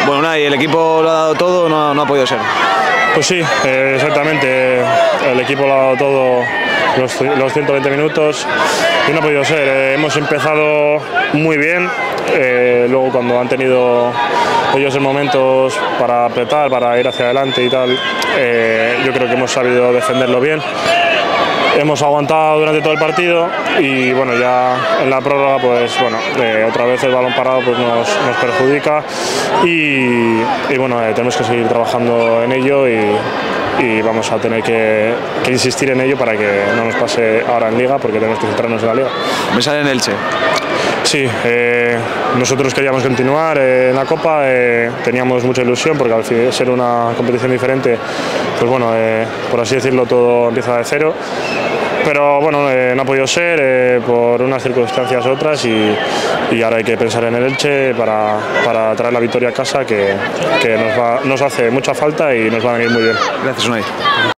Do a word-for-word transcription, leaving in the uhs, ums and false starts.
Bueno, Unai, el equipo lo ha dado todo, no, no ha podido ser. Pues sí, eh, exactamente, el equipo lo ha dado todo los, los ciento veinte minutos y no ha podido ser. Eh, hemos empezado muy bien, eh, luego cuando han tenido ellos en momentos para apretar, para ir hacia adelante y tal, eh, yo creo que hemos sabido defenderlo bien. Hemos aguantado durante todo el partido y bueno, ya en la prórroga pues bueno, eh, otra vez el balón parado pues nos, nos perjudica y, y bueno, eh, tenemos que seguir trabajando en ello y, y vamos a tener que, que insistir en ello para que no nos pase ahora en Liga, porque tenemos que centrarnos en la Liga. ¿Pensar en Elche? Sí, eh, nosotros queríamos continuar eh, en la Copa, eh, teníamos mucha ilusión porque al fin, ser una competición diferente, pues bueno, eh, por así decirlo, todo empieza de cero. Pero bueno, eh, no ha podido ser eh, por unas circunstancias u otras y, y ahora hay que pensar en el Elche para, para traer la victoria a casa, que, que nos, va, nos hace mucha falta y nos va a venir muy bien. Gracias, Unai.